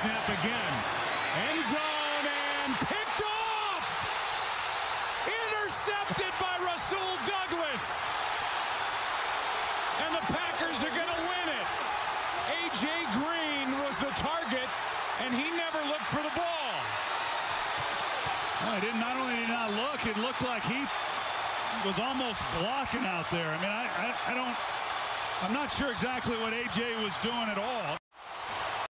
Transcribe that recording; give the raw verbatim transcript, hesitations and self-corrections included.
snap again. End zone and picked off. Intercepted by Rasul Douglas. And the Packers are going to win it. A J Green was the target, and he never looked for the ball. Well, he didn't, not only did he not look, it looked like he was almost blocking out there. I mean, I, I, I don't, I'm not sure exactly what A J was doing at all.